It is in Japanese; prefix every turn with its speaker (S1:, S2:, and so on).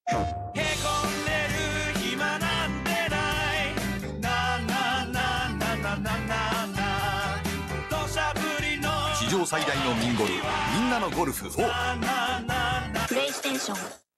S1: へこんでる暇なんてないなななななななな土砂降りの
S2: 史上最大のミンゴル、みんなのゴルフ4。
S3: プレイステーション